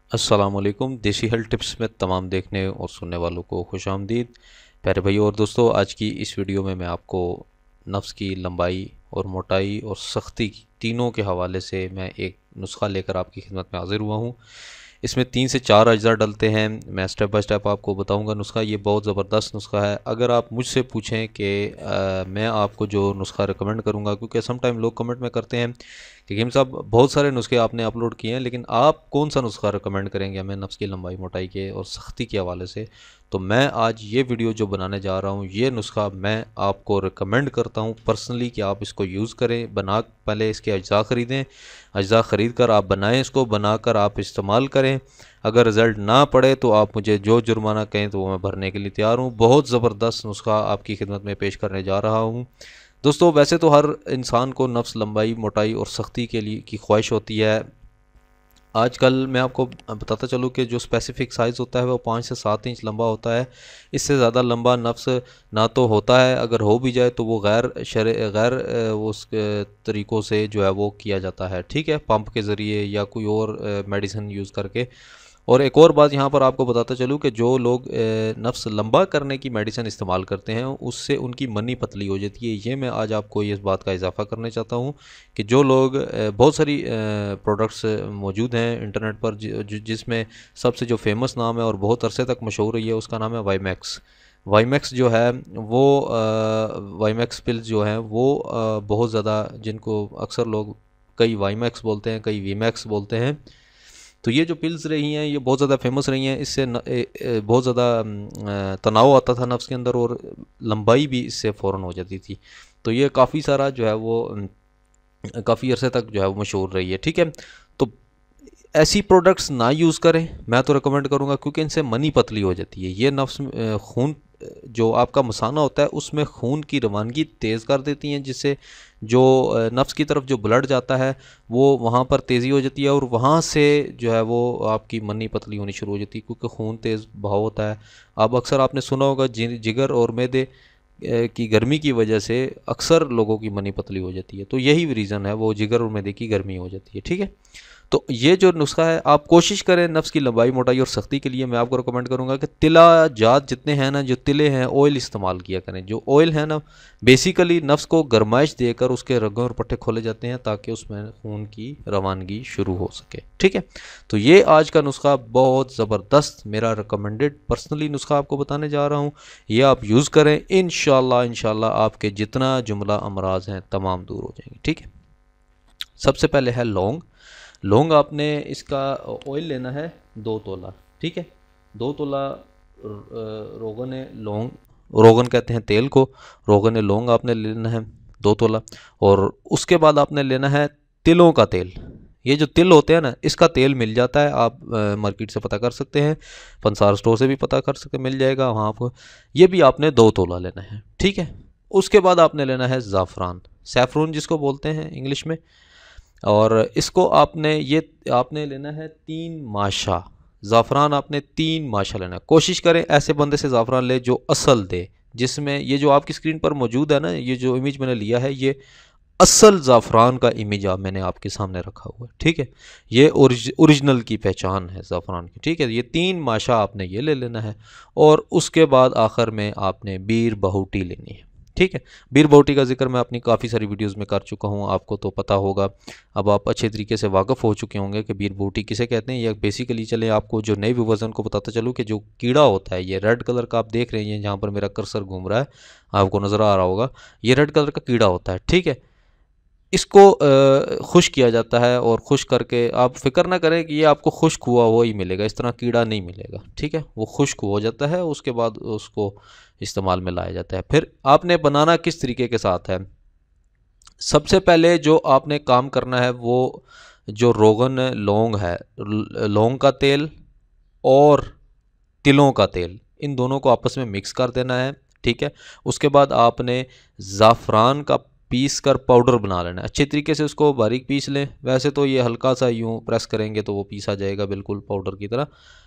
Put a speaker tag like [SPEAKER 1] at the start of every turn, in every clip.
[SPEAKER 1] अस्सलामुअलैकुम। देसी health tips में तमाम देखने और सुनने वालों को खुश आमदीद। प्यारे भाइयों और दोस्तों, आज की इस वीडियो में मैं आपको नफ्स की लंबाई और मोटाई और सख्ती तीनों के हवाले से मैं एक नुस्खा लेकर आपकी खिदमत में हाजिर हुआ हूँ। इसमें 3 से 4 अज्जा डलते हैं। मैं स्टेप बाय स्टेप आपको बताऊंगा नुस्खा। ये बहुत ज़बरदस्त नुस्खा है। अगर आप मुझसे पूछें कि मैं आपको जो नुस्खा रिकमेंड करूंगा, क्योंकि सम टाइम लोग कमेंट में करते हैं कि गेम साहब बहुत सारे नुस्खे आपने अपलोड किए हैं, लेकिन आप कौन सा नुस्खा रिकमेंड करेंगे हमें नफ्स की लंबाई मोटाई के और सख्ती के हवाले से। तो मैं आज ये वीडियो जो बनाने जा रहा हूँ, ये नुस्खा मैं आपको रिकमेंड करता हूँ पर्सनली कि आप इसको यूज़ करें। बना पहले इसके अज्जा ख़रीदें, अज्जा ख़रीद कर आप बनाएं, इसको बनाकर आप इस्तेमाल करें। अगर रिज़ल्ट ना पड़े तो आप मुझे जो जुर्माना कहें तो वो मैं भरने के लिए तैयार हूँ। बहुत ज़बरदस्त नुस्खा आपकी खिदमत में पेश करने जा रहा हूँ। दोस्तों, वैसे तो हर इंसान को नफ्स लंबाई मोटाई और सख्ती के लिए की ख्वाहिश होती है। आजकल मैं आपको बताता चलूँ कि जो स्पेसिफ़िक साइज़ होता है वो 5 से 7 इंच लंबा होता है। इससे ज़्यादा लंबा नफ्स ना तो होता है, अगर हो भी जाए तो वो गैर उस तरीक़ों से जो है वो किया जाता है, ठीक है, पंप के ज़रिए या कोई और मेडिसिन यूज़ करके। और एक और बात यहाँ पर आपको बताता चलूँ कि जो लोग नफ्स लंबा करने की मेडिसिन इस्तेमाल करते हैं, उससे उनकी मनी पतली हो जाती है। ये मैं आज आपको इस बात का इजाफ़ा करना चाहता हूँ कि जो लोग बहुत सारी प्रोडक्ट्स मौजूद हैं इंटरनेट पर, जिसमें सबसे जो फेमस नाम है और बहुत अरसे तक मशहूर रही है, उसका नाम है वाईमैक्स। वाईमैक्स जो है वो वाईमैक्स पिल्स जो हैं वो बहुत ज़्यादा, जिनको अक्सर लोग कई वाईमैक्स बोलते हैं, कई वीमैक्स बोलते हैं। तो ये जो पिल्स रही हैं ये बहुत ज़्यादा फेमस रही हैं। इससे बहुत ज़्यादा तनाव आता था नफ्स के अंदर और लंबाई भी इससे फ़ौरन हो जाती थी। तो ये काफ़ी सारा जो है वो काफ़ी अरसे तक जो है वो मशहूर रही है, ठीक है। तो ऐसी प्रोडक्ट्स ना यूज़ करें, मैं तो रिकमेंड करूँगा, क्योंकि इनसे मनी पतली हो जाती है। ये नफ्स खून जो आपका मसाना होता है उसमें खून की रवानगी तेज़ कर देती हैं, जिससे जो नफ्स की तरफ जो ब्लड जाता है वो वहाँ पर तेज़ी हो जाती है और वहाँ से जो है वो आपकी मनी पतली होनी शुरू हो जाती है, क्योंकि खून तेज़ बहाव होता है। अब अक्सर आपने सुना होगा जिगर और मैदे की गर्मी की वजह से अक्सर लोगों की मनी पतली हो जाती है। तो यही रीज़न है, वो जिगर और मैदे की गर्मी हो जाती है, ठीक है। तो ये जो नुस्खा है, आप कोशिश करें नफ्स की लंबाई मोटाई और सख्ती के लिए। मैं आपको रिकमेंड करूंगा कि तिला जात जितने हैं ना, जो तिले हैं, ऑयल इस्तेमाल किया करें। जो ऑयल है ना, बेसिकली नफ्स को गरमाइश देकर उसके रगों और पट्टे खोले जाते हैं ताकि उसमें खून की रवानगी शुरू हो सके, ठीक है। तो ये आज का नुस्खा बहुत ज़बरदस्त, मेरा रिकमेंडेड पर्सनली नुस्खा आपको बताने जा रहा हूँ। ये आप यूज़ करें, इंशाल्लाह आपके जितना जुमला अमराज हैं तमाम दूर हो जाएंगे, ठीक है। सबसे पहले है लौंग। लौंग आपने इसका ऑयल लेना है 2 तोला, ठीक है। 2 तोला रोगन लौंग, रोगन कहते हैं तेल को, रोगन लौंग आपने लेना है 2 तोला। और उसके बाद आपने लेना है तिलों का तेल। ये जो तिल होते हैं ना, इसका तेल मिल जाता है, आप मार्केट से पता कर सकते हैं, पंसार स्टोर से भी पता कर सकते, मिल जाएगा वहाँ आपको। ये भी आपने 2 तोला लेना है, ठीक है। उसके बाद आपने लेना है ज़ाफ़रान, सैफ़रून जिसको बोलते हैं इंग्लिश में। और इसको आपने लेना है 3 माशा। ज़ाफ़रान आपने 3 माशा लेना है। कोशिश करें ऐसे बंदे से ज़ाफ़रान ले जो असल दे, जिसमें ये जो आपकी स्क्रीन पर मौजूद है ना, ये जो इमेज मैंने लिया है, ये असल ज़ाफ़रान का इमेज मैंने आपके सामने रखा हुआ है, ठीक है। ये ओरिजिनल की पहचान है ज़ाफ़रान की, ठीक है। ये 3 माशा आपने ये ले लेना है। और उसके बाद आखिर में आपने बीर बहूटी लेनी है, ठीक है। बीर बहूटी का जिक्र मैं अपनी काफ़ी सारी वीडियोस में कर चुका हूँ, आपको तो पता होगा। अब आप अच्छे तरीके से वाकिफ़ हो चुके होंगे कि बीर बहूटी किसे कहते हैं। या बेसिकली चले आपको जो नए व्यूवर्स को बताता चलूँ कि जो कीड़ा होता है, ये रेड कलर का आप देख रहे हैं जहाँ पर मेरा कर्सर घूम रहा है, आपको नज़र आ रहा होगा, ये रेड कलर का कीड़ा होता है, ठीक है। इसको खुश किया जाता है और खुश करके आप फ़िक्र ना करें कि ये आपको खुश्क हुआ हुआ ही मिलेगा, इस तरह कीड़ा नहीं मिलेगा, ठीक है। वो खुश्क हो जाता है, उसके बाद उसको इस्तेमाल में लाया जाता है। फिर आपने बनाना किस तरीके के साथ है, सबसे पहले जो आपने काम करना है वो जो रोगन लौंग है, लौंग का तेल और तिलों का तेल, इन दोनों को आपस में मिक्स कर देना है, ठीक है। उसके बाद आपने ज़ाफ़रान का पीस कर पाउडर बना लेना है। अच्छे तरीके से उसको बारीक पीस लें। वैसे तो ये हल्का सा यूँ प्रेस करेंगे तो वो पीसा जाएगा बिल्कुल पाउडर की तरह।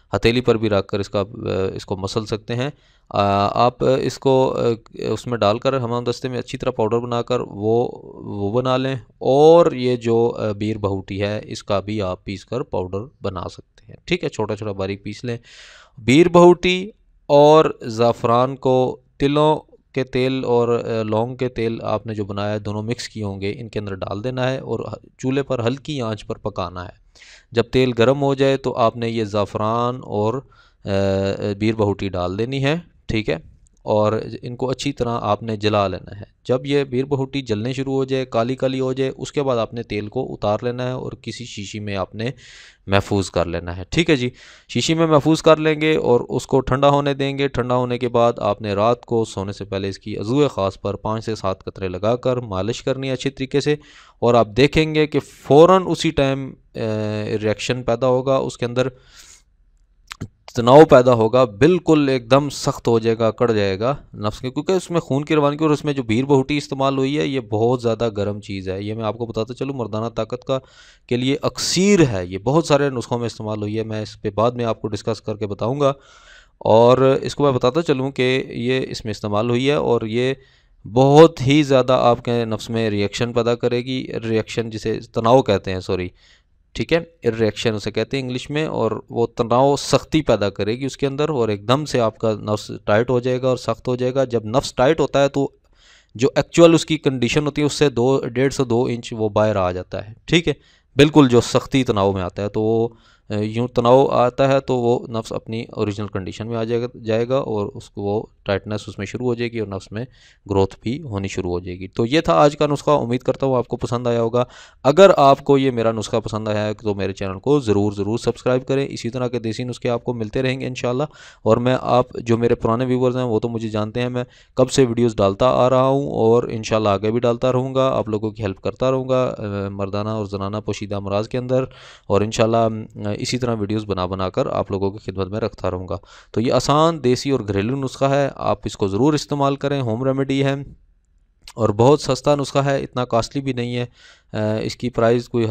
[SPEAKER 1] हथेली पर भी रख कर इसको मसल सकते हैं। आप इसको उसमें डालकर हमाम दस्ते में अच्छी तरह पाउडर बनाकर वो बना लें। और ये जो बीर बहुटी है इसका भी आप पीस कर पाउडर बना सकते हैं। ठीक है, छोटा छोटा बारीक पीस लें। बीर बहुटी और ज़ाफ़रान को तिलों के तेल और लौंग के तेल आपने जो बनाया है दोनों मिक्स किए होंगे, इनके अंदर डाल देना है और चूल्हे पर हल्की आंच पर पकाना है। जब तेल गर्म हो जाए तो आपने ये ज़ाफ़रान और बीर बहुटी डाल देनी है। ठीक है, और इनको अच्छी तरह आपने जला लेना है। जब ये बीर बहुटी जलने शुरू हो जाए, काली काली हो जाए, उसके बाद आपने तेल को उतार लेना है और किसी शीशी में आपने महफूज कर लेना है। ठीक है जी, शीशी में महफूज कर लेंगे और उसको ठंडा होने देंगे। ठंडा होने के बाद आपने रात को सोने से पहले इसकी अज़ूए ख़ास पर 5 से 7 कतरे लगाकर मालिश करनी है अच्छी तरीके से। और आप देखेंगे कि फ़ौरन उसी टाइम रिएक्शन पैदा होगा, उसके अंदर तनाव पैदा होगा, बिल्कुल एकदम सख्त हो जाएगा, अकड़ जाएगा नफ्स के, क्योंकि उसमें खून की रवानगी और उसमें जो बीर बहुटी इस्तेमाल हुई है ये बहुत ज़्यादा गर्म चीज़ है। ये मैं आपको बताता चलूँ मर्दाना ताकत का के लिए अक्सीर है, ये बहुत सारे नुस्खों में इस्तेमाल हुई है। मैं इस पे बाद में आपको डिस्कस करके बताऊँगा। और इसको मैं बताता चलूँ कि ये इसमें इस्तेमाल हुई है और ये बहुत ही ज़्यादा आपके नफ्स में रिएक्शन पैदा करेगी। रिएक्शन जिसे तनाव कहते हैं, सॉरी, ठीक है, रिएक्शन उसे कहते हैं इंग्लिश में। और वो तनाव सख्ती पैदा करेगी उसके अंदर और एकदम से आपका नफ्स टाइट हो जाएगा और सख्त हो जाएगा। जब नफ्स टाइट होता है तो जो एक्चुअल उसकी कंडीशन होती है उससे 1.5 से 2 इंच वो बाहर आ जाता है। ठीक है, बिल्कुल जो सख्ती तनाव में आता है तो वो यूँ तनाव आता है तो वो नफ्स अपनी ओरिजिनल कंडीशन में आ जाएगा और उसको वो टाइटनेस उसमें शुरू हो जाएगी और नफ्स में ग्रोथ भी होनी शुरू हो जाएगी। तो ये था आज का नुस्खा, उम्मीद करता हूँ आपको पसंद आया होगा। अगर आपको ये मेरा नुस्खा पसंद आया है तो मेरे चैनल को ज़रूर सब्सक्राइब करें। इसी तरह के देसी नुस्खे आपको मिलते रहेंगे इंशाल्लाह। और मैं आप जो मेरे पुराने व्यूवर्स हैं वो तो मुझे जानते हैं, मैं कब से वीडियोज़ डालता आ रहा हूँ और इंशाल्लाह आगे भी डालता रहूँगा, आप लोगों की हेल्प करता रहूँगा मर्दाना और ज़नाना पोशीदा अमराज के अंदर। और इंशाल्लाह इसी तरह वीडियोस बना कर आप लोगों की खिदमत में रखता रहूँगा। तो ये आसान देसी और घरेलू नुस्खा है, आप इसको ज़रूर इस्तेमाल करें। होम रेमेडी है और बहुत सस्ता नुस्खा है, इतना कॉस्टली भी नहीं है। इसकी प्राइस कोई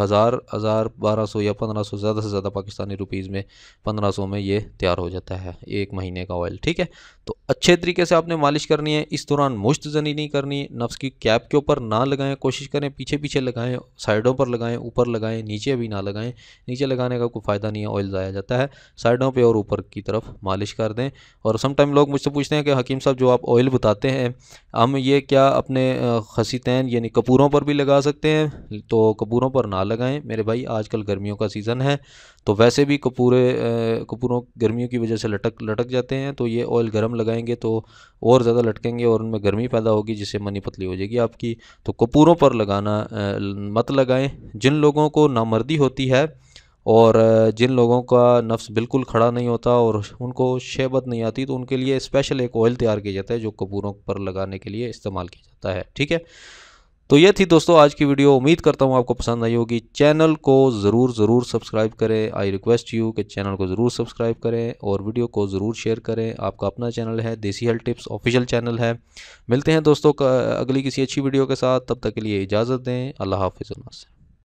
[SPEAKER 1] 1200 या 1500, ज़्यादा से ज़्यादा पाकिस्तानी रुपीज़ में 1500 में ये तैयार हो जाता है 1 महीने का ऑयल। ठीक है, तो अच्छे तरीके से आपने मालिश करनी है। इस दौरान मुश्तजनी नहीं करनी, नफ्स की कैप के ऊपर ना लगाएं, कोशिश करें पीछे पीछे लगाएं, साइडों पर लगाएं, ऊपर लगाएं, नीचे भी ना लगाएं। नीचे लगाने का कोई फ़ायदा नहीं है, ऑयल ज़ाया जाता है। साइडों पर और ऊपर की तरफ मालिश कर दें। और समटाइम लोग मुझसे पूछते हैं कि हकीम साहब जो आप ऑयल बताते हैं हम ये क्या अपने खसीतैन यानी कपूरों पर भी लगा सकते हैं? तो कपूरों पर ना लगाएं मेरे भाई, आजकल गर्मियों का सीज़न है तो वैसे भी कपूरों गर्मियों की वजह से लटक जाते हैं। तो ये ऑयल गर्म लगाएंगे तो और ज़्यादा लटकेंगे और उनमें गर्मी पैदा होगी जिससे मनी पतली हो जाएगी आपकी। तो कपूरों पर लगाना मत लगाएं। जिन लोगों को नामर्दी होती है और जिन लोगों का नफ्स बिल्कुल खड़ा नहीं होता और उनको शहबत नहीं आती तो उनके लिए स्पेशल एक ऑयल तैयार किया जाता है जो कपूरों पर लगाने के लिए इस्तेमाल किया जाता है। ठीक है, तो ये थी दोस्तों आज की वीडियो, उम्मीद करता हूँ आपको पसंद आई होगी। चैनल को ज़रूर सब्सक्राइब करें। आई रिक्वेस्ट यू कि चैनल को ज़रूर सब्सक्राइब करें और वीडियो को ज़रूर शेयर करें। आपका अपना चैनल है देसी हेल्थ टिप्स ऑफिशियल चैनल है। मिलते हैं दोस्तों अगली किसी अच्छी वीडियो के साथ, तब तक के लिए इजाज़त दें। अल्लाह हाफ़िज़।